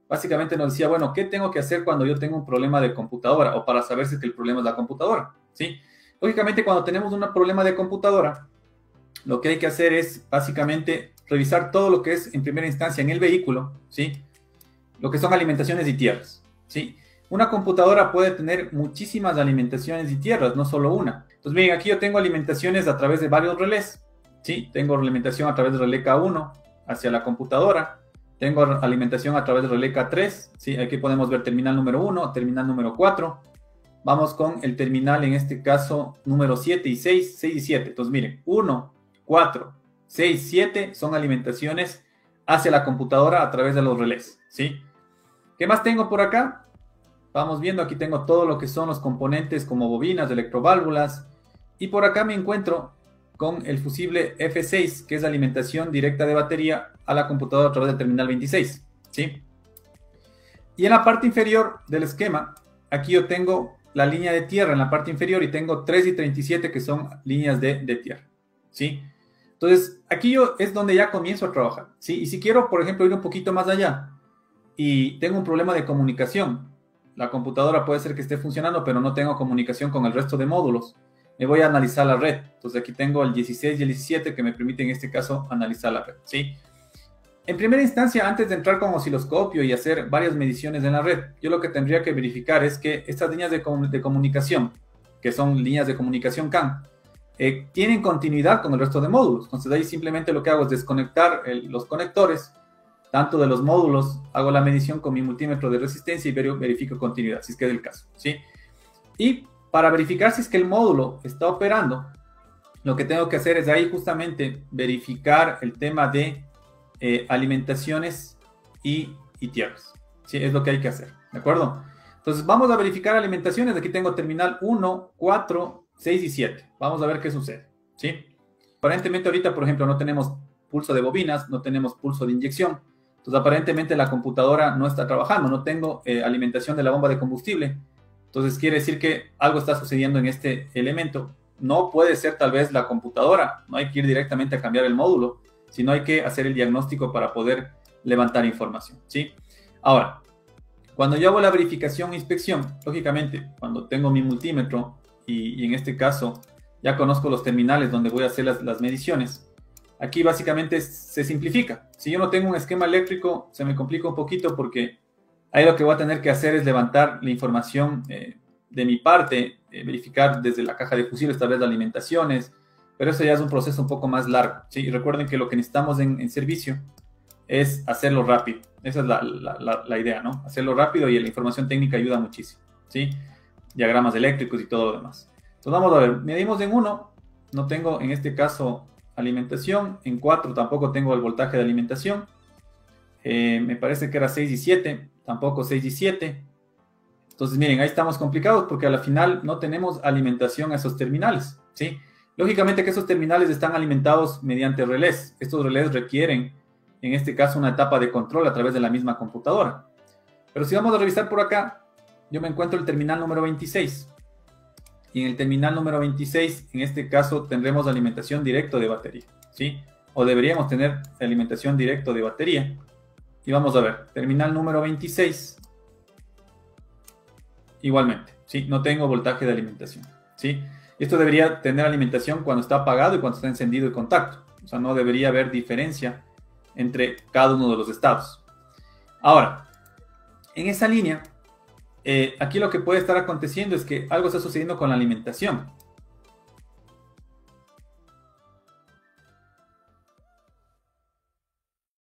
básicamente nos decía, bueno, ¿qué tengo que hacer cuando yo tengo un problema de computadora? O para saber si es que el problema es la computadora, ¿sí? Lógicamente, cuando tenemos un problema de computadora, lo que hay que hacer es básicamente revisar todo lo que es en primera instancia en el vehículo, ¿sí? Lo que son alimentaciones y tierras, ¿sí? Una computadora puede tener muchísimas alimentaciones y tierras, no solo una. Entonces, miren, aquí yo tengo alimentaciones a través de varios relés, ¿sí? Tengo alimentación a través del relé K1 hacia la computadora, tengo alimentación a través del relé K3, ¿sí? Aquí podemos ver terminal número 1, terminal número 4. Vamos con el terminal, en este caso, número 7 y 6, 6 y 7. Entonces, miren, 1, 4, 6, 7 son alimentaciones hacia la computadora a través de los relés, ¿sí? ¿Qué más tengo por acá? Vamos viendo, aquí tengo todo lo que son los componentes como bobinas, electroválvulas, y por acá me encuentro con el fusible F6, que es alimentación directa de batería a la computadora a través del terminal 26, ¿sí? Y en la parte inferior del esquema, aquí yo tengo la línea de tierra en la parte inferior y tengo 3 y 37 que son líneas de tierra, ¿sí? Entonces, aquí yo es donde ya comienzo a trabajar, ¿sí? Y si quiero, por ejemplo, ir un poquito más allá y tengo un problema de comunicación, la computadora puede ser que esté funcionando, pero no tengo comunicación con el resto de módulos, me voy a analizar la red. Entonces, aquí tengo el 16 y el 17 que me permiten, en este caso, analizar la red, ¿sí? En primera instancia, antes de entrar con osciloscopio y hacer varias mediciones en la red, yo lo que tendría que verificar es que estas líneas de comunicación, que son líneas de comunicación CAN, tienen continuidad con el resto de módulos. Entonces ahí simplemente lo que hago es desconectar los conectores, tanto de los módulos, hago la medición con mi multímetro de resistencia y verifico continuidad, si es que es el caso, ¿sí? Y para verificar si es que el módulo está operando, lo que tengo que hacer es ahí justamente verificar el tema de alimentaciones y tierras, ¿sí? Es lo que hay que hacer, ¿de acuerdo? Entonces vamos a verificar alimentaciones. Aquí tengo terminal 1, 4, 6 y 7. Vamos a ver qué sucede, ¿sí? Aparentemente ahorita, por ejemplo, no tenemos pulso de bobinas, no tenemos pulso de inyección. Entonces aparentemente la computadora no está trabajando, no tengo alimentación de la bomba de combustible. Entonces quiere decir que algo está sucediendo en este elemento. No puede ser tal vez la computadora, no hay que ir directamente a cambiar el módulo, sino hay que hacer el diagnóstico para poder levantar información, ¿sí? Ahora, cuando yo hago la verificación e inspección, lógicamente, cuando tengo mi multímetro y en este caso ya conozco los terminales donde voy a hacer las mediciones, aquí básicamente se simplifica. Si yo no tengo un esquema eléctrico, se me complica un poquito porque ahí lo que voy a tener que hacer es levantar la información de mi parte, verificar desde la caja de fusibles, tal vez de alimentaciones, pero eso ya es un proceso un poco más largo, ¿sí? Y recuerden que lo que necesitamos en servicio es hacerlo rápido. Esa es la idea, ¿no? Hacerlo rápido y la información técnica ayuda muchísimo, ¿sí? Diagramas eléctricos y todo lo demás. Entonces vamos a ver, medimos en 1, no tengo en este caso alimentación, en 4 tampoco tengo el voltaje de alimentación, me parece que era 6 y 7, tampoco 6 y 7. Entonces miren, ahí estamos complicados porque a la final no tenemos alimentación a esos terminales, ¿sí? Lógicamente que esos terminales están alimentados mediante relés. Estos relés requieren, en este caso, una etapa de control a través de la misma computadora. Pero si vamos a revisar por acá, yo me encuentro el terminal número 26. Y en el terminal número 26, en este caso, tendremos alimentación directa de batería, ¿sí? O deberíamos tener alimentación directa de batería. Y vamos a ver, terminal número 26. Igualmente, ¿sí? No tengo voltaje de alimentación, ¿sí? Esto debería tener alimentación cuando está apagado y cuando está encendido el contacto. O sea, no debería haber diferencia entre cada uno de los estados. Ahora, en esa línea, aquí lo que puede estar aconteciendo es que algo está sucediendo con la alimentación.